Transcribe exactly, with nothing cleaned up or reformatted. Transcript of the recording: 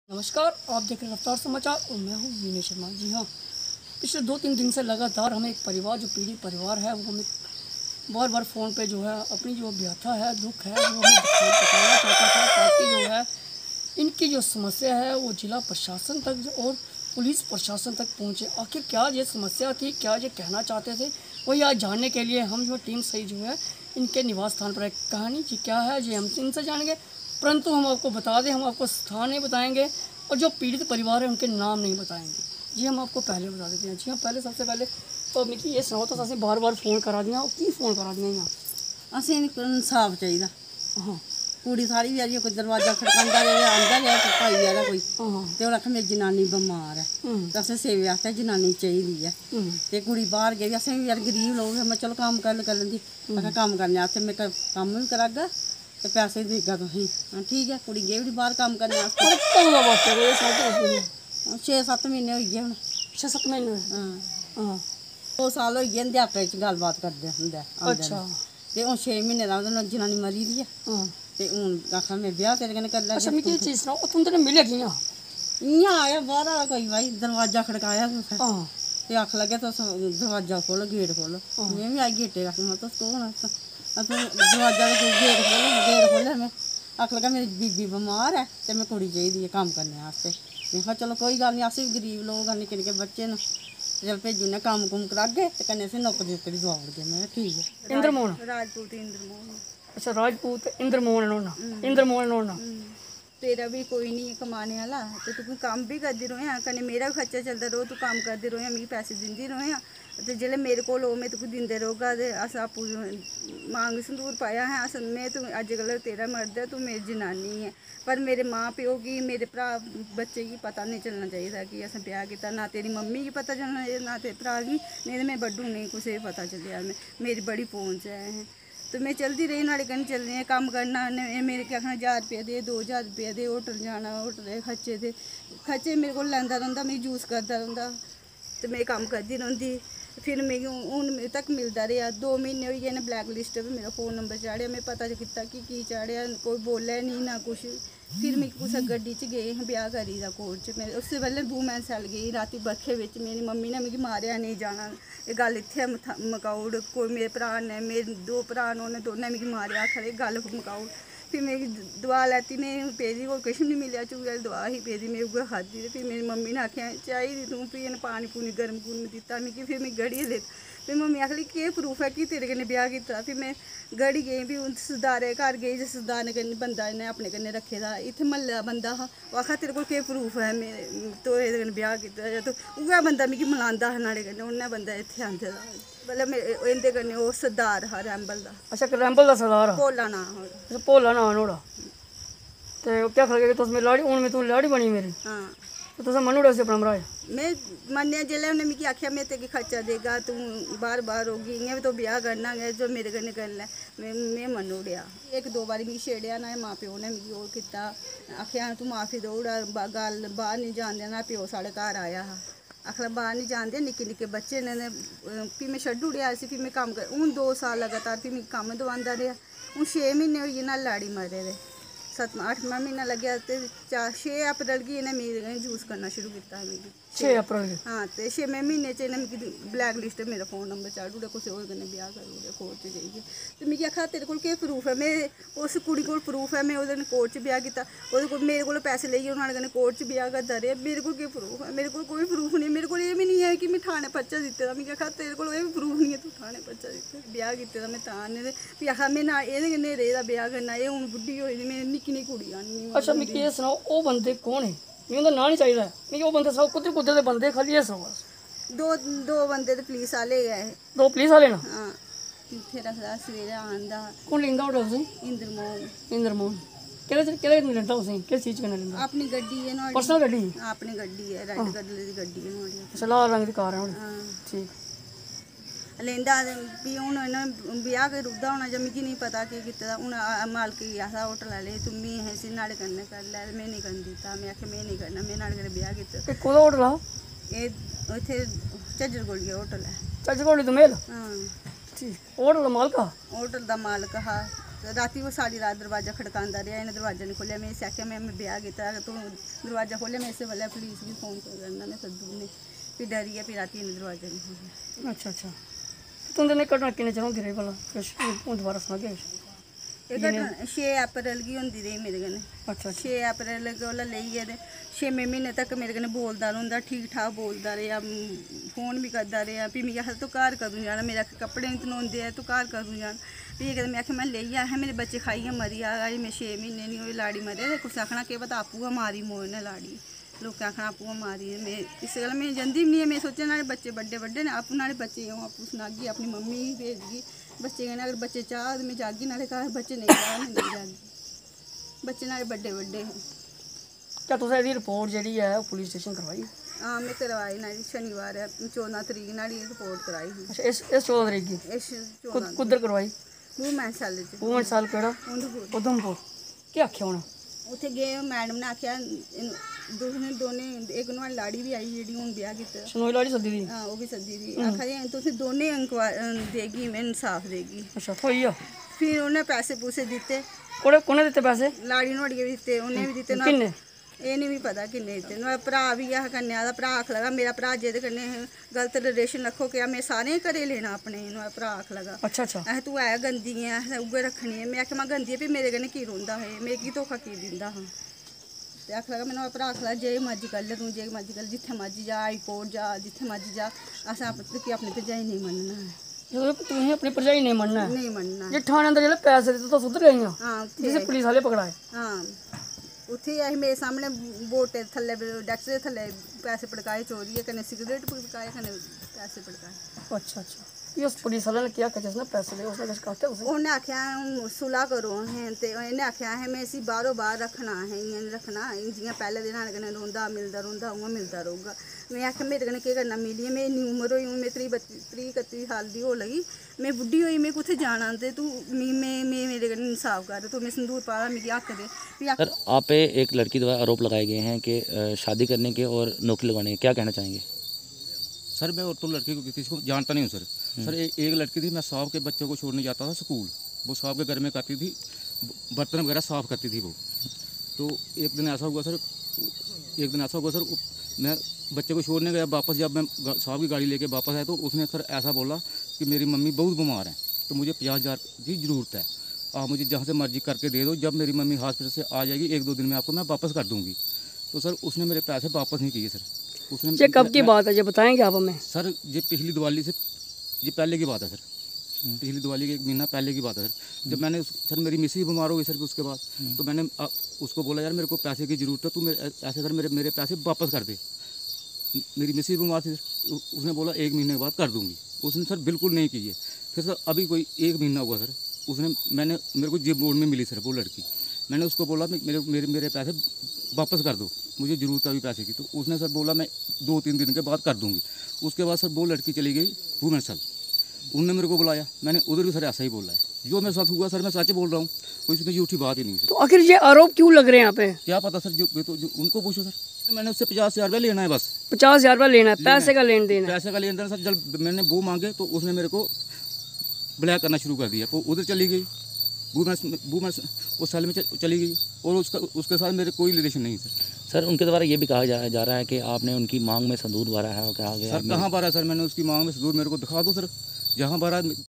नमस्कार, आप देख रहे हैं रफ्तार समाचार और मैं हूं विनय शर्मा। जी हाँ, पिछले दो तीन दिन से लगातार हमें एक परिवार जो पीड़ित परिवार है वो हमें बार बार फ़ोन पे जो है अपनी जो व्यथा है, दुख है, वो हमें बताना चाहता था ताकि जो है इनकी जो समस्या है वो जिला प्रशासन तक और पुलिस प्रशासन तक पहुँचे। आखिर क्या ये समस्या थी, क्या ये कहना चाहते थे, वही आज जानने के लिए हम जो टीम सही जो है इनके निवास स्थान पर एक कहानी जी क्या है ये हम इनसे जानेंगे। परंतु हम आपको बता दें, हम आपको स्थान नहीं बताएंगे और जो पीड़ित परिवार है उनके नाम नहीं बताएंगे। जी हम आपको पहले बता देते हैं। जी हाँ, पहले सबसे पहले तो मिकी ये सुनाओ तो असें बार बार फोन करा दियां, की फोन करा दियां यहाँ असें इंसाफ चाहिए। हाँ कुड़ी सारी भी आई कोई दरवाजा खड़कांदा रहा आंदा रहा कोई भाई आला कोई हाँ ते उन्हें आखिया मेरी जनानी बमार है तो असें सेवे आस्ते जनानी चाहिए है ते कुड़ी बाहर गई असें भी यार गरीब लोग मैं चलो कम्म कर कर लैंदी आखिया कम्म करने आस्ते मैं कम्म भी करागा ते पैसे देगा तुसीं ठीक है। कुड़ी गई भी बाहर कम्म करने छे सत्त महीने होई गए हुण छे सत्त महीने हाँ हाँ दो साल होई गए ध्याके च गलबात करदे हुंदे अच्छा ते हुण छे महीने दा ओह्दे जनानी मरी दी है हाँ ते हुण आखा मैं ब्याह तेरे कन्नै कर लैगी। अच्छा मिकी ये चीज़ सुनाओ तुम तेरे मिले कियां इ'यां आया बाहर आला कोई भाई दरवाजा खड़काया कुसै हाँ ते आख लगे तुस दरवाजा खोलो गेट खोलो मैं भी आई गेटे आख मैं तुस कौन दरवाजा गेट खोलो गेट खोलेआ मैं आख लगा मेरी बीबी बमार है ते मैं कुड़ी चाहिदी है कम्म करने आस्ते। मैं कहा चलो कोई गल्ल नहीं अस भी गरीब लोग हैं निक्के निक्के बच्चे न चल भेजुने कम्म कुम्म करागे ते कन्नै असें नौकरी नुकरी दोआई ओड़गे। मैं ठीक है। इंद्रमोहन राजपूत इंद्रमोहन अच्छा राजपूत इंद्रमोहन नोना इंद्रमोहन नोना तेरा भी कोई नहीं कमाने वाला तो तू कम्म भी करती रोया कन्नै मेरा भी खर्चा चलता रहो तू कम्म करती रोया मिगी पैसे दिंदी रोया ते जेल्लै मेरे कोल हो मैं तुको दिंदे रौह्गा ते अस आपूं मांग संदूर पाया है अस मैं तू अज्जकल तेरा मर्द है तू मेरी जनानी है पर मेरे माँ प्यो गी मेरे भ्रा बच्चे गी पता नहीं चलना चाहिए कि असें ब्याह कीता ना तेरी मम्मी गी पता चलना चाहिए ना तेरे भ्रा गी नेईं ते मैं बड्डू नेईं कुसै गी पता चलेआ मैं मेरी बड़ी पौंच है तो मैं चलती रही नुआढ़े कन्नै चलने कम्म करना मेरे क्या आखना हज़ार रुपया दे दो हज़ार रुपया दे होटल जाना होटल दे खर्चे दे खर्चे मेरे को लैंदा रौंह्दा मिगी यूज करदा रौंह्दा ते मैं कम्म करदी रौंह्दी। फिर मिगी हून तक मिलदा रेहा दो महीने होई गए ने ब्लैक लिस्ट पर मेरा फ़ोन नंबर चाढ़ेआ मैं पता कीता कि की चाढ़ेआ कोई बोले नहीं ना कुछ। फिर मिगी कुसै गड्डी च गे ब्याह करी दा कोर्ट च मैं उस बेल्लै वूमैन सैल गई राती बरखे बिच्च मेरी मम्मी ने मिगी मारेआ नहीं जाना एह् गल्ल इत्थै मकाऊ ओड़ कोई मेरे भ्रा ने मेरे दो भ्रा न उ'नें दोनें मिगी मारेआ आखा दे गल्ल मकाऊ ओड़। फिर मेरी दवा लैती में पेदी होर किश नहीं मिलेआ चूहे आह्ली दवा ही पेदी में उ'ऐ खाद्धी ते फिर मेरी मम्मी ने आखेआ चाहिदी तूं फ्ही इन्नै पानी पूनी गर्म गुर्म दित्ता मिगी फिर में गड़ियै दित्ता। फिर मम्मी आखली केह् प्रूफ है कि तेरे कन्नै ब्याह कीता। फिर मैं गड़ी गेई फ्ही सरदारे घर गेई जिस सरदार ने कन्नै बंदा इन्नै अपने कन्नै रक्खे दा इत्थै म्हल्ले दा बंदा हा ओह् आखा तेरे कोल केह् प्रूफ है में तो एह्दे कन्नै ब्याह कीता तो उ'ऐ बंदा मिगी मलांदा हा न्हाड़े कन्नै उन्नै बंदा इत्थै आंदे दा मतलब इंदे कन्नै ओह् सरदार हा रैंबल दा। अच्छा रैंबल दा सरदार हा भोला नां हा अच्छा भोला नां नुआढ़ा ते क्या आखा तुस मेरी लाड़ी हून में तू लाड़ी बनी मेरी हाँ तो तुसें मन्नी ओड़ेआ उसी अपना मराज मैं मन्नेआ जेल्लै उन्नै मिगी आखेआ मैं तेगी खर्चा देगा तू बार बार होगी इ'यां भी तो ब्याह करना गै जो मेरे कन्नै करी लै मैं में मन्नी ओड़ेआ। इक दो बारी मिगी छेड़ेआ ना मां प्यो ने मिगी ओह् कीता आखेआ तू माफी देई ओड़ गल्ल बाहर नहीं जान देना प्यो साढ़े घर आया हा आखला बाहर नहीं जान दे निक्के निक्के बच्चे ने फ्ही मैं छड्डी ओड़ेआ इसी फ्ही मैं कम्म कर हून दो साल लगातार फ्ही मिगी कम्म दोआंदा रेहा हून छे म्हीने होई गे ना लाड़ी मरे दे सतमां अठमां म्हीना लग्गेआ ते चार छे अप्रैल गी इन्नै मेरे यूज करना शुरू कीता मिगी छे अप्रैल गी हाँ ते छेमें म्हीने च इन्नै मिगी ब्लैक लिस्ट मेरा फोन नंबर चाढ़ी ओड़ेआ कुसै होर कन्नै ब्याह करी ओड़ेआ कोर्ट च जाइयै ते मिगी आखा तेरे कोल केह् प्रूफ है में उस कुड़ी कोल प्रूफ है मैं ओह्दे कन्नै कोर्ट च ब्याह कीता ओह्दे कोल मेरे कोल पैसे लेइयै नुआढ़े कन्नै कोर्ट च ब्याह करदा रेहा मेरे कोल केह् प्रूफ है मेरे कोल कोई प्रूफ नहीं मेरे कोल एह् बी नहीं है कि मैं ठाणे पर्चा दित्ते दा मिगी आखा तेरे कोल एह् बी प्रूफ नहीं है तू ठाणे पर्चा दित्ते ब्याह कीते दा में तां ने ते फ्ही आखा में ना एह्दे कन्नै रेह्दा ब्याह करना एह् हून बुड्ढी होई दी में निक्की निक्की कुड़ी आनी। अच्छा मिगी ये सनाओ ओह् बंदे कौन है मिगी उंदा नां नहीं चाहिदा मिगी ओह् बंदे सब कुद्धर कुद्धर दे बंदे खाली ये सनाओ बस। दो दो बंदे ते पुलिस आह्ले गै दो पुलिस वाले ना हाँ इत्थै रखदा सवेरे आंदा कौन लेंदा होटल तुसें इंद्रमोहन इंद्रमोहन केह्दे केह्दे कन्नै लेंदा तुसें किस चीज कन्नै लेंदा अपनी गड्डी है नुआढ़ी पर्सनल गड्डी अपनी गड्डी है रेड कलर दी गड्डी है नुआढ़ी अच्छा लाल रंग दी कार है नुआढ़ी हाँ ठीक लेंदा फ्ही हून इन्नै ब्याह करी ओड़दा होना जां मिगी नहीं पता केह् कीते दा हून मालक गी आखदा होटल आह्ले तुम बी इसी न्हाड़े कन्नै करी लै में नहीं करन दित्ता में आखेआ में नहीं करना में न्हाड़े कन्नै ब्याह कीता। एह् कोह्दा होटल हा एह् इत्थै झज्जर कोलिया होटल है झज्जर कोटली दोमेल हाँ ठीक होटल दा मालक हा होटल दा मालक हा ते राती वो सारी रात दरवाज़ा खड़कांदा रहा, इन्हें दरवाज़ा नहीं खोलिया। मैं इसे आख्या मैं मैं ब्याह किया, तू दरवाज़ा खोलिया। मैं इसे बोलिया पुलिस भी फोन करना ने सद्दू ने, फिर डरिए, फिर राती इन्हें दरवाज़ा नहीं खोलिया। अच्छा अच्छा तुंदे ने घटना किन्ने चिर होंदी रेही भला फिर हून दोबारा सनागे? एह् घटना छे अप्रैल गी होंदी रेही मेरे कन्नै। अच्छा छे अप्रैल कोला लेइयै ते छेमें म्हीने तक मेरे कन्नै बोलदा रौंह्दा, ठीक ठाक बोलदा रेहा, फोन भी करदा रेहा। फ्ही मिगी आखदा तूं घर कदूं जाना, मेरे कपड़े निं धनोंदे ऐ, तूं घर कदूं जाना। फ्ही कदें मैं आखेआ मैं लेई आ, अहें मेरे बच्चे खाइयै मरी जा, अजें मैं छे म्हीने निं होए लाड़ी मरे ते कुसै आखना केह् पता आपूं गै मारी मोए लाड़ी, लोकें आखना आपूं गै मारी। में इस गल्ला में जंदी बी निं ऐ। मैं सोचेआ न्हाड़े बच्चे बड्डे बड्डे न, आपूं न्हाड़े बच्चे अ'ऊं आपूं सनागी, अपनी मम्मी गी भेजगी बच्चे कन्नै। अगर बच्चे चाह् ते मैं जागी न्हाड़े घर, बच्चे नेईं चाह् मैं नेईं जागी। बच्चे न्हाड़े बड्डे बड्डे हे। क्या तुसें एह्दी रिपोर्ट जेह्ड़ी ऐ ओह् पुलिस स्टेशन करवाई? हां मैं करवाई न्हाड़ी, शनिवार चौदां तरीक न्हाड़ी रिपोर्ट कराई ही। अच्छा इस इस चौदां तरीक गी इस चौदां कुद्धर करवाई? वूमेन सैल च वूमेन साल केह्ड़ा? उधमपुर। उधमपुर। केह् आखेआ उ'नें? उत्थे गे मैडम ने आखेआ दोने दोने इक नुआढ़ी लाड़ी बी आई जेह्ड़ी हून ब्याह कीते दा। शनोई लाड़ी सद्दी दी? हां ओह् बी सद्दी दी। आखा दी तुसें दोने इंक्वायरी देगी, मैं इंसाफ देगी। अच्छा थ्होई आ? फिर उ'नें पैसे पूसे दित्ते। कोड़े कु'ने दित्ते पैसे? लाड़ी नुआढ़ी बी दित्ते, उ'न्ने बी दित्ते। किन्ने? एह् निं मिगी पता किन्ने दित्ते। नुआढ़ा भ्राऽ बी ऐ कन्नै, आह्ला भ्राऽ आख लगा मेरा भ्राऽ जेह्दे कन्नै गलत रिलेशन रक्खो क्या मैं सारें घरै लेना अपने, नुआढ़ा भ्राऽ आख लगा। अच्छा अच्छा अहें तूं है गंदी ऐ, असें उ'ऐ रक्खनी ऐ। मैं आखेआ मैं गंदी ऐ, फ्ही मेरे कन्नै की रौंह्दा हा, मिगी धोखा की दिंदा हा। ते आख लगा मैं नुआढ़ा भ्राऽ आख लगा जे मर्जी करी ले तूं, जे मर्जी करी ले, जित्थै मर्जी जा, हाई कोर्ट जा, जित्थै मर्जी जा, असें अपनी अपनी भरजाई नेईं मन्नना है। जो तुसें अपनी भरजाई नहीं मनना है? नहीं मन्नना। जे थाने अंदर जेल्लै पैसे दित्ते तुस उद्धर गईयां? हां उत्थै जिसे पुलिस वाले पकड़ाए? हां उत्थे अस मेरे सामने बोट दे थल्ले डैक्स दे थल्ले पैसे पड़काए चोरियै, कन्नै सिगरेट पड़काए, कन्नै पैसे पड़काए। अच्छा अच्छा ये उस पुलिस वाले ने क्या कहा जिसने पैसे लिए? उसने कुछ कहा उसे? उन्हें आख्या सुलह करो अहें, ते इन्हें आख्या अहें मैं इसी बाहरों बाहर रखना, अहें इ'यां निं रखना, जियां पैह्ले दिन न्हाड़े कन्नै रौंह्दा मिलदा रौंह्दा उ'आं मिलदा रौह्गा। मैं आखेआ मेरे कन्नै केह् करना मिलियै, में इन्नी उम्र होई, हून में त्रीह् बत्ती त्रीह् कत्ती साल दी होन लगी, मैं बुड्ढी होई, मैं कुत्थै जाना, ते तू मी में में मेरे कन्नै इंसाफ कर, तू मैं संदूर पा मिगी हक दे। सर आप पे एक लड़की द्वारा आरोप लगाए गए हैं कि अ, शादी करने के और नौकरी लगाने के, क्या कहना चाहेंगे? सर मैं और तो लड़की को किसी को जानता नहीं हूँ सर। सर ए, एक लड़की थी, मैं साहब के बच्चों को छोड़ने जाता था स्कूल, वो साहब के घर में करती थी, बर्तन वगैरह साफ़ करती थी वो। तो एक दिन ऐसा हुआ सर, एक दिन ऐसा हुआ सर, मैं बच्चे को छोड़ने गया, वापस जब मैं साहब की गाड़ी लेके वापस आया तो उसने सर ऐसा बोला कि मेरी मम्मी बहुत बीमार है, तो मुझे पचास हज़ार की ज़रूरत है, आप मुझे जहाँ से मर्जी करके दे दो, जब मेरी मम्मी हॉस्पिटल से आ जाएगी एक दो दिन में आपको मैं वापस कर दूँगी। तो सर उसने मेरे पैसे वापस नहीं किए सर। उसने ये कब की बात है, ये बताएंगे आप हमें? सर ये पिछली दिवाली से, ये पहले की बात है सर, पिछली दिवाली के एक महीना पहले की बात है सर। जब मैंने उस, सर मेरी मिसेज बीमार हो गई सर, उसके बाद तो मैंने आ, उसको बोला यार मेरे को पैसे की ज़रूरत है, तू मेरे ऐसे कर मेरे मेरे पैसे वापस कर दे। मेरी मिसेज बीमार थी सर, उसने बोला एक महीने के बाद कर दूँगी, उसने सर बिल्कुल नहीं किए। फिर सर अभी कोई एक महीना हुआ सर, उसने मैंने मेरे को जिप बोर्ड में मिली सर वो लड़की, मैंने उसको बोला मेरे मेरे मेरे पैसे वापस कर दो, मुझे ज़रूरत है अभी पैसे की। तो उसने सर बोला मैं दो तीन दिन के बाद कर दूंगी। उसके बाद सर वो लड़की चली गई भुवनेश्वर, उनने मेरे को बुलाया, मैंने उधर भी सर ऐसा ही बोला है, जो मेरे साथ हुआ सर मैं सच बोल रहा हूँ, कोई इसमें झूठी बात ही नहीं सर। तो आखिर ये आरोप क्यों लग रहे हैं यहाँ पे? क्या पता सर, जो, तो जो उनको पूछो सर। मैंने उससे पचास हज़ार रुपया लेना है बस। पचास हजार रुपया लेना है, पैसे का लेन देन है? पैसे का लेन देन सर, जब मैंने वो मांगे तो उसने मेरे को ब्लैक करना शुरू कर दिया, वो उधर चली गई भूमन उस साल में चली गई, और उसका उसके साथ मेरे कोई रिलेशन नहीं सर। सर उनके द्वारा ये भी कहा जा, जा रहा है कि आपने उनकी मांग में संदूर भरा है, और कहा गया सर कहाँ भरा सर, मैंने उसकी मांग में संदूर, मेरे को दिखा दो सर, जहाँ भरा